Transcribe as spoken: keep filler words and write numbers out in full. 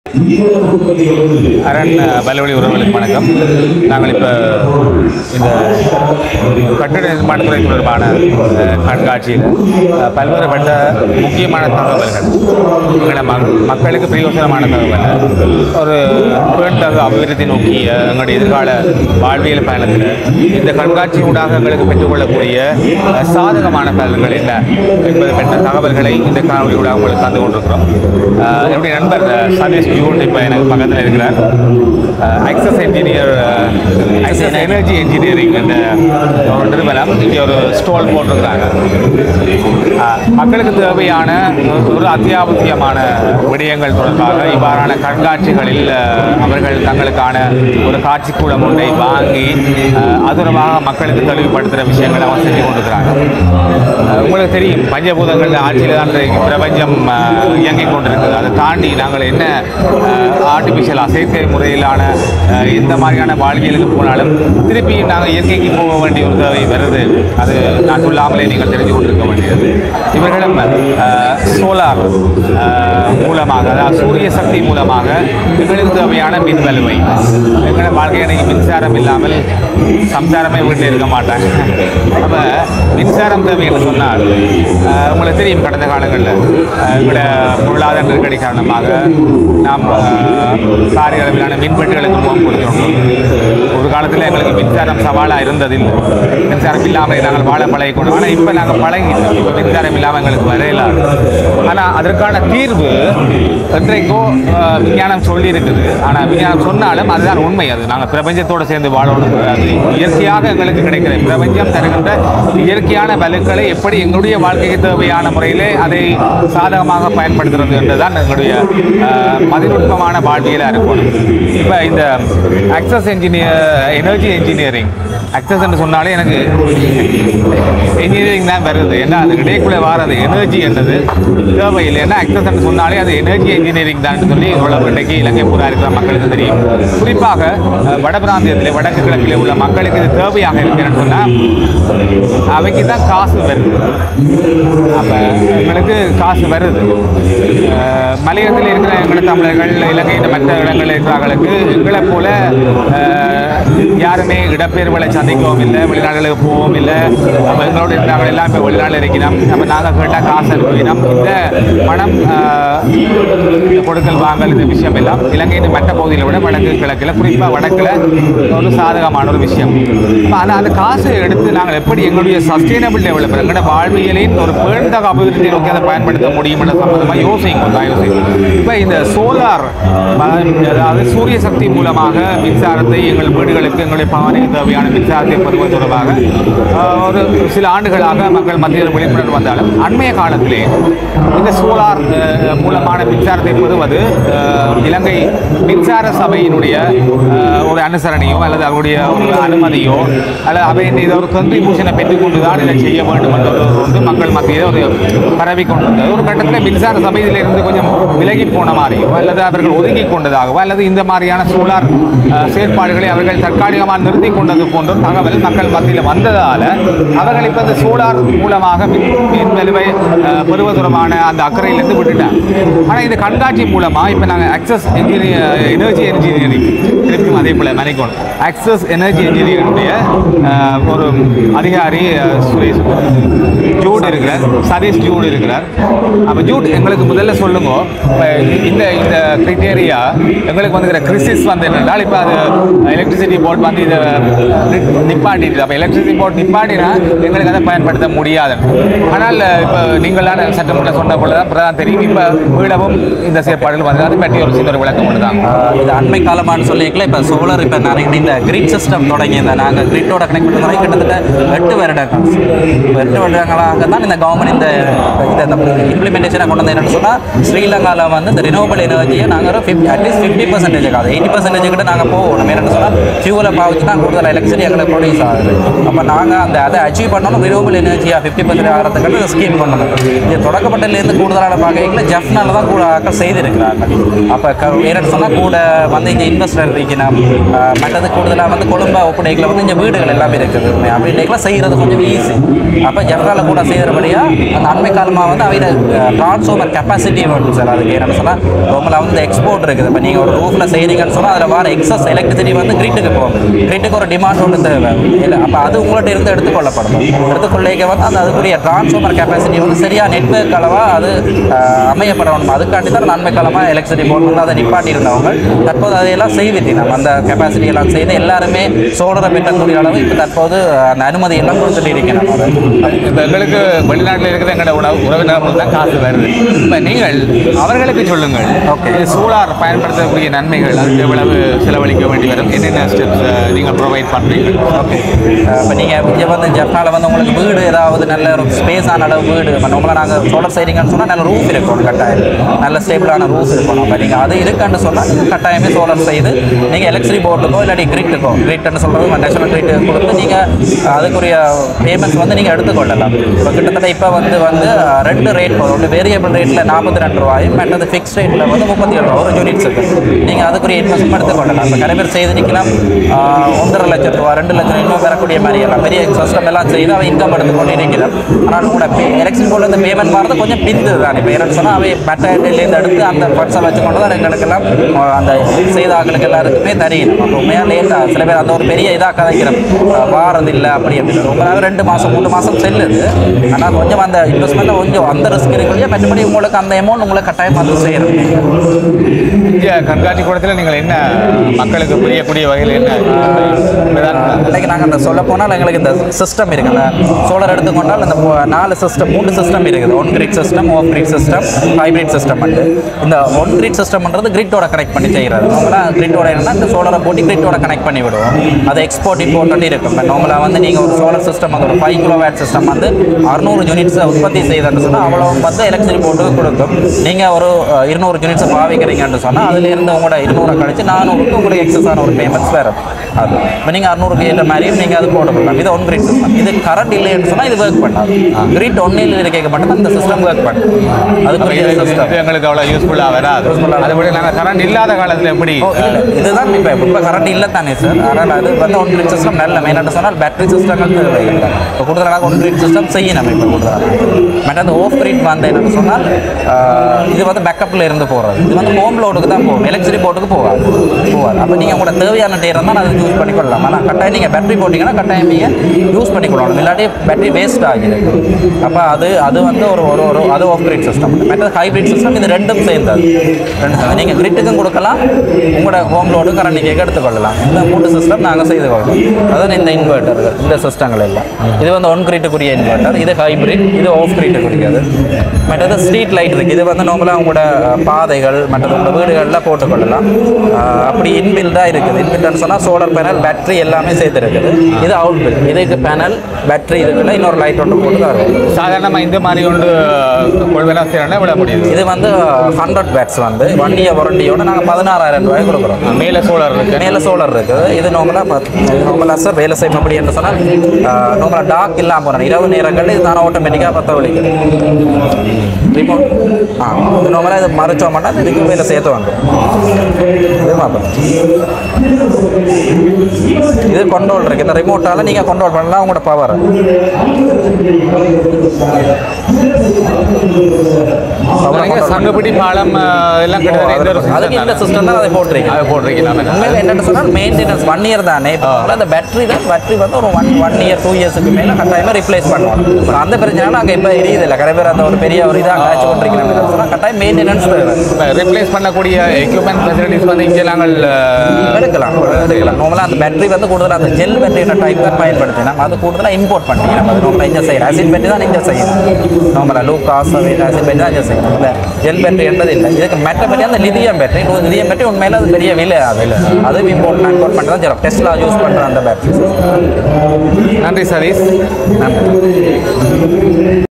அரண் பலவழி உறவுகளுக்கு வணக்கம். நாங்கள் இப்போ இந்த கட்டட நிர்மாணத்துறை தொடர்பான கண்காட்சியில் பல்வேறுபட்ட முக்கியமான தகவல்கள், எங்களை மக்களுக்கு பிரயோசனமான தகவல்கள், ஒரு பேண்தகு அபிவிருத்தி நோக்கிய எங்களுடைய எதிர்கால வாழ்வியல் பயணத்தில் இந்த கண்காட்சி ஊடாக எங்களுக்கு பெற்றுக்கொள்ளக்கூடிய சாதகமான பலன்கள் என்ன என்பது பெற்ற தகவல்களை இந்த காணொலி ஊடாக உங்களுக்கு தந்து கொண்டிருக்கிறோம். என்னுடைய நண்பர் சதீஷ் ஜூன் இப்போ எனக்கு பக்கத்தில் இருக்கிறார். Access engineer Access energy engineering என்ற ஒரு நிறுவனம் இங்கே ஒரு ஸ்டால் போட்டிருக்கிறாங்க. மக்களுக்கு தேவையான ஒரு அத்தியாவசியமான விடயங்கள் தொடர்பாக இவ்வாறான கண்காட்சிகளில் அவர்கள் தங்களுக்கான ஒரு காட்சிக்கூடம் ஒன்றை வாங்கி அதுரமாக மக்களுக்கு தெளிவுபடுத்துகிற விஷயங்களை அவங்க செஞ்சு கொண்டிருக்கிறாங்க. உங்களுக்கு தெரியும், பஞ்சபூதங்கள் ஆட்சியில் தான் பிரபஞ்சம் இயங்கிக் கொண்டிருக்குது. அதை தாண்டி நாங்கள் என்ன ஆர்டிஃபிஷியல் செயற்கை முறையிலான எந்த மாதிரியான வாழ்வியலுக்கு போனாலும் திருப்பி நாங்கள் இயற்கைக்கு போக வேண்டிய ஒரு தேவை வருது. அது நான் சொல்லாமலே நீங்கள் தெரிஞ்சு கொண்டிருக்க வேண்டியது. இவர்களும் சோலார் மூலமாக, அதாவது சூரிய சக்தி மூலமாக எங்களுக்கு தேவையான மின் வலுவை, எங்களை வாழ்க்கை அன்றைக்கி மின்சாரம் இல்லாமல் சம்சாரமே வீட்டில் இருக்க மாட்டாங்க. அப்போ மின்சாரம் தேவை என்று சொன்னால் உங்களுக்கு தெரியும், கடந்த காலங்களில் எங்களோட பொருளாதார நெருக்கடி காரணமாக நாம் பாரிய அளவிலான மின்வெட்டுகளுக்கு முகம் கொடுத்துருக்கோம். ஒரு காலத்தில் எங்களுக்கு மின்சாரம் சவாலாக இருந்ததில்லை. மின்சாரம் இல்லாமல் நாங்கள் வாழ பழகி கொண்டோம். ஆனால் இப்போ நாங்கள் பழகிட்டோம். இப்போ மின்சாரம் இல்லாமல் எங்களுக்கு வரையலாது. ஆனால் அதற்கான தீர்வு என்றைக்கோ விஞ்ஞானம் சொல்லி இருக்குது. ஆனால் விஞ்ஞானம் சொன்னாலும் அதுதான் உண்மை. அது நாங்கள் பிரபஞ்சத்தோடு சேர்ந்து வாழணும். அது இயற்கையாக எங்களுக்கு கிடைக்கிற பிரபஞ்சம் தருகின்ற இயற்கையான வலுக்களை எப்படி எங்களுடைய வாழ்க்கைக்கு தேவையான முறையிலே அதை சாதகமாக பயன்படுத்துறது என்றுதான் எங்களுடைய மதிநுட்பமான வாழ்வியலாக இருக்கணும். இப்போ இந்த Access engineer energy engineering, Access என்று சொன்னாலே எனக்கு என்ஜினியரிங் தான் வருது. ஏன்னா அது இடைக்குள்ளே வாரது எனர்ஜி என்றது தேவையில்லை. ஏன்னா ஆக்சஸ் என்று சொன்னாலே அது எனர்ஜி என்ஜினியரிங் தான் சொல்லி இவ்வளவு இன்றைக்கு இலங்கை பூரா இருக்கிற மக்களுக்கு தெரியும். குறிப்பாக வட பிராந்தியத்தில் வடக்கு கிழக்கில் உள்ள மக்களுக்கு இது தேவையாக இருக்குன்னு சொன்னால் அவைக்கு தான் காசு வருது. அப்போ எங்களுக்கு காசு வருது. மலையகத்தில் இருக்கிற எங்களை தமிழர்கள், இலங்கையின் மற்ற இடங்களில் இருக்கிறவர்களுக்கு எங்களை போல யாருமே இடப்பெயர்வுகளை சந்திக்கவும் இல்லை, வெளிநாடுகளுக்கு போகவும் இல்லை. நம்ம எங்களோட இருக்கிறவங்க எல்லாம் இப்போ வெளிநாட்டில் இருக்கிறோம். நம்ம நாங்கள் கேட்டால் காசு அனுப்பினோம். இந்த பணம் கொடுக்கல் வாங்கல் இந்த விஷயம் எல்லாம் இலங்கையின் மற்ற பகுதியில் விட வடக்கு கிழக்கில், குறிப்பாக வடக்கில் ஒரு சாதகமான ஒரு விஷயம். ஆனால் அந்த காசை எடுத்து நாங்கள் எப்படி எங்களுடைய சஸ்டெயினபிள் டெவலப்மெண்ட், எங்களோட வாழ்வியலின் ஒரு பேண்தக அபிவிருத்தி நோக்கி அதை பயன்படுத்த முடியும் என்ற சம்பந்தமாக யோசிக்கும் தான் யோசிக்கும். இப்போ இந்த சோலார், அதாவது சூரிய சக்தி மூலமாக மின்சாரத்தை எங்கள் வீடுகளுக்கு, எங்களுடைய பாவனைக்கு தேவையான மின்சாரத்தை பெறுவது தொடர்பாக ஒரு சில ஆண்டுகளாக மக்கள் மத்தியில் விழிப்புணர்வு வந்தாலும் அண்மைய காலத்திலே இந்த சோலார் மூலமான மின்சாரத்தை பெறுவது இலங்கை மின்சார சபையினுடைய ஒரு அனுசரணையோ அல்லது அவருடைய ஒரு அனுமதியோ அல்லது அவை இதை ஒரு கன்ட்ரிபியூஷனை பெற்றுக்கொண்டு தான் இதை செய்ய வேண்டும் என்ற ஒன்று மக்கள் மத்தியில் ஒரு பரவி கொண்டிருந்தது. ஒரு கட்டத்தில் மின்சார சபையிலிருந்து கொஞ்சம் விலகி போன மாதிரியோ அல்லது அவர்கள் ஒதுக்கி கொண்டதாகவோ அல்லது இந்த மாதிரியான சோலார் செயற்பாடுகளை அவர்கள் தற்காலிகமாக நிறுத்தி கொண்டது போன்ற தகவல் மக்கள் மத்தியில் வந்ததால் அவர்கள் இப்போ இந்த சோலார் மூலமாக மின் மின் வலுவை பெறுவதுமான அந்த அக்கறையிலிருந்து விட்டுட்டாங்க. ஆனால் இந்த கண்காட்சி மூலமாக இப்போ நாங்கள் ஆக்சஸ் என்ஜினியர் எனர்ஜி என்ஜினியரிங் திருப்பியும் அதே போல் மனைக்கோன் ஆக்சஸ் எனர்ஜி என்ஜினியரிங்குடைய ஒரு அதிகாரி சுரேஷ் ஜூட் இருக்கிறார், சதீஷ் ஜூட் இருக்கிறார். அப்போ ஜூட் எங்களுக்கு முதல்ல சொல்லுங்க, இந்த இந்த கிரிட்டேரியா எங்களுக்கு வந்துக்கிற கிரிசிஸ் வந்து என்னென்றால் இப்போ அது எலக்ட்ரிசிட்டி போர்ட் வந்து இதை நிப்பாட்டிட்டு, அப்போ எலக்ட்ரிசிட்டி போர்ட் நிப்பாட்டினா எங்களுக்கு அதை பயன்படுத்த முடியாது. ஆனால் இப்போ நீங்களான சட்டமன்ற சொன்ன போல தான் பிரதான் தெரியும். இப்போ மீளவும் இந்த செயற்பாடுகள் வந்து அதை பற்றி ஒரு சில ஒரு விளக்கம் கொண்டு தான் இது அண்மை காலமானு சொல்லிக்கல. இப்போ சோலார் இப்போ நிறைய இந்த கிரிட் சிஸ்டம் தொடங்கி இந்த நாங்கள் கிரிட்டோட கனெக்ட் பண்ணுற மாதிரி கிட்டத்தட்ட எட்டு வருடங்கள் இப்போ எட்டு வருடங்களாக தான் இந்த கவர்மெண்ட் இந்த இந்த இம்ப்ளிமெண்டேஷனை கொண்டு வந்து என்னென்னு சொன்னால் ஸ்ரீலங்காவில் வந்து இந்த ரினோவபிள் எனர்ஜியை நாங்கள் ஒரு ஃபிஃப்டி அட்லீஸ்ட் ஃபிஃப்டி பர்சன்டேஜ் ஆகாது எயிட்டி பர்சன்டேஜ் கிட்ட நாங்கள் போகணும். என்னென்னு சொன்னால் ஃபியூலை பாவிச்சு தான் கூடுதல் எலக்ட்ரிசிட்டி எங்களுக்கு ப்ரொடியூஸ் ஆகுது. அப்போ நாங்கள் அந்த அதை அச்சீவ் பண்ணணும் ரினியூவபிள் எனர்ஜியாக ஃபிஃப்டி பர்சன்ட் ஆகிறதுக்கு ஸ்கீம் பண்ணணும். இது தொடக்கப்பட்டிலேருந்து கூடுதலான பார்க்கல ஜெஃப்னால தான் கூட ஆக்கள் செய்திருக்கிறாங்க. அப்போ க என்னென்னு சொன்னால் கூட வந்து இங்கே இன்வெஸ்டர் இருக்கணும், மற்றது கூடுதலாக வந்து கொழும்பா ஒப்படைக்கில் வந்து இங்கே வீடுகள் எல்லாமே இருக்குது அப்படின்லாம் செய்கிறது கொஞ்சம் ஈஸி. அப்போ ஜெஃப்னால கூட செய்கிறபடியாக அந்த அண்மை காலமாக வந்து அவையோட ட்ரான்ஸ்ஃபார்மர் கெப்பாசிட்டி வேணும் சார். அதுக்கு என்னென்னு சொன்னால் ரொம்ப வந்து எக்ஸ்போர்ட் இருக்குது. இப்போ நீங்கள் ஒரு ரூஃபில் செய்கிறீங்கன்னு சொன்னால் அதில் வர எக்ஸஸ் எலக்ட்ரிசிட்டி வந்து கிரிட்டுக்கு போகும். கிரிட்டுக்கு ஒரு டிமாண்ட் ஒன்று தேவை இல்லை. அப்போ அது உங்கள்கிட்ட இருந்து எடுத்துக்கொள்ளப்படும். எடுத்துக்கொள்ளைக்க வந்து அந்த அதுக்குரிய ட்ரான்ஸ்ஃபார்மர் கெப்பாசிட்டி வந்து சரியாக நெட்வொர்க் அளவாக அது அமையப்படணும். அதுக்காண்டி தான் நன்மை காலமாக எலக்ட்ரிசிட்டி போர்டு வந்து அதை நிப்பாட்டி இருந்தவங்க தற்போது அதையெல்லாம் செய்துட்டு நம்ம அந்த கெப்பாசிட்டி எல்லாம் செய்து எல்லாருமே சோழரை பெற்றக்கூடிய அளவு இப்போ தற்போது அந்த அனுமதி எல்லாம் கொடுத்துட்டு இருக்கிறோம். இப்போ எங்களுக்கு வெளிநாட்டில் இருக்கிற எங்களோட உணவு உறவினர்கள் தான் காசு வருது. இப்போ நீங்கள் அவர்களுக்கு சொல்லுங்கள், ஓகே சோலார் பயன்படுத்தக்கூடிய நன்மைகள் அது எவ்வளவு செலவழிக்க வேண்டி வரும், என்னென்ன ஸ்டெப்ஸ் நீங்கள் ப்ரொவைட் பண்ணுறீங்க? ஓகே இப்போ நீங்கள் இங்கே வந்து ஜெஃப்னால வந்து உங்களுக்கு வீடு ஏதாவது நல்ல ஒரு ஸ்பேஸான அளவு வீடு இப்போ நம்மளை நாங்கள் சோலார் செய்கிறீங்கன்னு சொன்னால் நல்ல ரூஃப் இருக்கணும், கட்டாயம் நல்ல ஸ்டேபிளான ரூஃப் இருக்கணும். அப்போ நீங்கள் அது இருக்குன்னு சொன்னால் நீங்கள் கட்டாயமே சோலார் செய்து நீங்கள் எலக்ட்ரிசிட்டி போர்ட்டுக்கோ இல்லாட்டி கிரிட்டுக்கோ கிரிட்னு சொல்கிறது நேஷனல் கிரிட் கொடுத்து நீங்கள் அதுக்குரிய பேமெண்ட்ஸ் வந்து நீங்கள் எடுத்துக்கொள்ளலாம். இப்போ கிட்டத்தட்ட இப்போ வந்து வந்து ரெண்டு ரேட் போதும். ஒன்று வேரியபிள் ரேட்டில் நாற்பத்தி ரெண்டு ரூபாயும் மற்றது ஃபிக்ஸ் ரேட்டில் வந்து முப்பத்தி ஏழு ரூபா ஒரு யூனிட்ஸ் இருக்குது. நீங்கள் அதுக்குரிய இன்வெஸ்ட்மெண்ட் எடுத்துக்கொள்ளலாம். இப்போ நிறைய பேர் செய்து நிற்கலாம் ஒன்றரை லட்சம் ரூபா ரெண்டு லட்சம் இன்னும் வரக்கூடிய மாதிரி எல்லாம் பெரிய சிஸ்டம் எல்லாம் செய்து அவன் இன்கம் எடுத்துக்கொண்டு இருக்கிறான். ஆனால் கூட எலக்ட்ரிசிட்டி போர்டில் இந்த பேமெண்ட் வரது கொஞ்சம் பிந்து தான். இப்போ என்னன்னு சொன்னால் அவை பேட்டரியிலேருந்து எடுத்து அந்த ஃபண்ட்ஸை வச்சுக்கொண்டு தான் எங்களுக்கெல்லாம் அந்த செய்த ஆக்களுக்கு எல்லாருக்குமே தெரியணும். அப்போ உண்மையாக லேட்டாக சில பேர் அந்த ஒரு பெரிய இதாக கதைக்கிறோம் வாரது இல்லை அப்படி அப்படின்னு ரொம்ப ரெண்டு மாதம் மூணு மாதம் செல்லுது. ஆனால் கொஞ்சம் அந்த இன்வெஸ்ட்மெண்ட்டில் கொஞ்சம் அந்த ரிஸ்க் இருக்குல்லையா, மற்றபடி உங்களுக்கு அந்த அமௌண்ட் உங்களுக்கு கட்டாயம் வந்து செய்யணும். இங்கே கண்காட்சி கூடத்தில் நீங்கள் என்ன மக்களுக்கு புரியக்கூடிய வகையில் என்ன இன்றைக்கு நாங்கள் அந்த சொல்ல போனால் எங்களுக்கு இந்த சிஸ்டம் இருக்குல்ல சோலார் எடுத்துக்கொண்டால் அந்த நாலு சிஸ்டம் மூணு சிஸ்டம் இருக்குது. On grid system, off grid system, hybrid system. வந்து இந்த ஒன் கிரிட் சிஸ்டம்ன்றது கிரிட்டோட கனெக்ட் பண்ணி செய்கிறது. நார்மலாக கிரிட்டோட என்னன்னா இந்த சோலாரை போட்டு கிரிட்டோட கனெக்ட் பண்ணி விடுவோம். அது எக்ஸ்போர்ட் இம்போர்ட் இருக்கும். இப்போ நார்மலாக வந்து நீங்கள் ஒரு சோலார் சிஸ்டம் வந்து ஒரு ஃபைவ் கிலோ வேட் சிஸ்டம் வந்து அறுநூறு யூனிட்ஸை உற்பத்தி செய்யுதுன்னு சொன்னால் அவ்வளோ வந்து எலக்ட்ரிசிட்டி போட்டு கொடுக்கும். நீங்கள் ஒரு இருநூறு யூனிட்ஸை பாவிக்கிறீங்கன்னு சொன்னால் அதுலேருந்து உங்களோட இருநூறு கழிச்சு நானூறுக்கு உங்களுக்கு எக்ஸஸான ஒரு பேமெண்ட்ஸ் வேறு. அது இப்போ நீங்கள் அறுநூறுக்கு ஏற்ற மாதிரியும் நீங்கள் அது போட முடியும். இது ஒன் கிரிட் சிஸ்டம். இது கரண்ட் இல்லைன்னு சொன்னால் இது ஒர்க் பண்ணாது. கிரிட் ஒன்னில் இருக்க மட்டும் தான் இந்த சிஸ்டம் ஒர்க் பண்ணும். அது எங்களுக்கு அவ்வளோ யூஸ்ஃபுல்லாக வராது. அதை விட நாங்கள் கரண்ட் இல்லாத காலத்தில் எப்படி இதுதான் இப்போ இப்போ கரண்ட் இல்லை தானே சார். ஆனால் அது வந்து ஒன் கிரிட் சிஸ்டம் நல்ல மெயினாக சொன்னால் பேட்டரி சிஸ்டங்கள் தேவையில்லை. இப்போ கூடுதலாக ஒன் கிரிட் சிஸ்டம் செய்யணும். இப்போ கூடுதலாக பட் அந்த ஆஃப் கிரிட் வந்து என்னென்னு சொன்னால் இது வந்து பேக்கப்பில் இருந்து போகிறது. இது வந்து ஹோம் லோடுக்கு தான் போகும், எலக்ட்ரிசிட்டி போர்ட்டுக்கு போகாது போகாது அப்போ நீங்கள் உங்களோட தேவையான நேரம் தான் அதை யூஸ் பண்ணிக்கொள்ளலாம். ஆனால் கட்டாயம் நீங்கள் பேட்டரி போட்டிங்கன்னா கட்டாயம் நீங்கள் யூஸ் பண்ணிக்கொள்ளணும், இல்லாட்டி பேட்டரி வேஸ்ட் ஆகிடுது. அப்போ அது அது வந்து ஒரு ஒரு ஒரு அது ஆஃப் கிரிட் சிஸ்டம். மற்ற ஹைப்ரிட் சிஸ்டம் இது ரெண்டும் சேர்ந்தது. ரெண்டு சேர்ந்து நீங்கள் கிரிட்டுக்கும் கொடுக்கலாம், உங்களோட ஹோம் லோடு கரண்ட் கேட்க எடுத்துக்கொள்ளலாம். இந்த மூணு சிஸ்டம் நாங்கள் செய்து கொள்ளலாம். அதான் இந்த இன்வெர்ட்டர்கள் இந்த சிஸ்டங்கள் எல்லாம். இது வந்து ஒன் கிரிட்டுக்குரிய இன்வெர்ட்டர், இது ஹைப்ரிட், இது ஆஃப் கிரிட்டுக்குரியது. மற்றது ஸ்ட்ரீட் லைட் இருக்குது. இது வந்து நார்மலாக உங்களோட பாதைகள் மற்றது உங்களோட வீடுகளில் போட்டுக்கொள்ளலாம். அப்படி இன்பில்டாக இருக்குது. இன்பில்டான்னு சொன்னால் சோலார் பேனல் பேட்டரி எல்லாமே சேர்த்து இருக்குது. இது அவுட் பில். இதுக்கு பேனல் பேட்டரி இதுக்குள்ள இன்னொரு லைட் ஒன்று போட்டு தரும். சாதாரணமாக இந்த மாதிரி ஒன்று கொள்வேனா செய்யணும்னா விட முடியுது. இது வந்து ஹண்ட்ரட் பேட்ஸ் வந்து ஒன் இயர் வாரண்டியோட நாங்கள் பதினாறாயிரம் ரூபாய் கொடுக்குறோம். மேலே சோலார் இருக்குது மேலே சோலார் இருக்குது. இது நார்மலாக நார்மலாக சார் வேலை செய்யும் அப்படி என்று சொன்னால் நார்மலாக டாக் இல்லாமல் போகிறோம். இரவு நேரங்களில் இது தானே ஆட்டோமேட்டிக்காக பற்ற வலிக்குது. ரிமோட் ஆ இது நார்மலாக இது மறைச்சோம்னா இதுக்கு வேலை சேர்த்து வந்துடும். இது பார்ப்போம். இது கண்ட்ரோல் இருக்குது. இந்த ரிமோட்டால் நீங்கள் கண்ட்ரோல் பண்ணலாம் உங்களோட பவர். சங்கப்பிடி பாலம் எல்லாம் அதுக்கு இந்த சிஸ்டம் தான் அதை போட்டிருக்கீங்க அதை போட்டிருக்கீங்க உண்மையில் என்னென்னு சொன்னால் மெயின்டெனன்ஸ் ஒன் இயர் தானே. இப்போ அந்த பேட்டரி தான் பேட்டரி வந்து ஒரு ஒன் ஒன் இயர் டூ இயர்ஸுக்கு மேலே கட்டாயமாக ரிப்ளேஸ் பண்ணுவோம். அந்த பிரச்சனை நாங்கள் இப்போ எரியுது இல்லை. நிறைய பேர் அந்த ஒரு பெரிய ஒரு இதாக காய்ச்சி கொண்டிருக்கிறோம் சொன்னால் கட்டாயம் மெயின்டெனன்ஸ் தேவை. ரிப்ளேஸ் பண்ணக்கூடிய எக்யூப்மெண்ட் ஃபெசிலிட்டிஸ் வந்து இங்கே நாங்கள் எடுக்கலாம் எடுக்கலாம். நார்மலாக அந்த பேட்டரி வந்து கூடுதலாக அந்த ஜெல் பேட்டரியோட டைப் தான் பயன்படுத்தினா அது கூடுதலாக இம்போர்ட் பண்ணி நம்ம அது நார்மலாக இங்கே செய்யணும். ஆசிட் பேட்டரி தான் இங்கே செய்யணும். நார்மலாக லூகாஸ் ஆசிட் பேட்டரி தான் இங்கே செய்யணும். இல்லை ஜெல் பேட்டரி என்றது இல்லை. இதுக்கு மெட்ட பேட்டரி அந்த லிதியம் பேட்டரி லிதியம் பேட்டரி உண்மையில அது பெரிய விலை அது அது இம்போர்ட் இம்போர்ட் பண்ணி தான் செய்யணும். டெஸ்லா யூஸ் பண்ணுற அந்த பேட்டரி. நன்றி சதீஷ். நன்றி.